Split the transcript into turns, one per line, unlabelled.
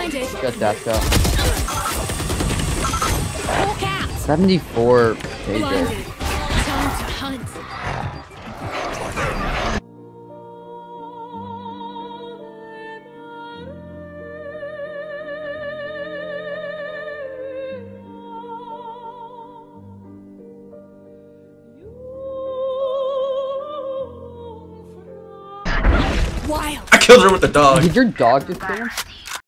Blinded.
Got that shot.
Walk out.
74
Blinded.
KJ.
Time to hunt. Wild.
I killed her with the dog.
Did your dog just kill him?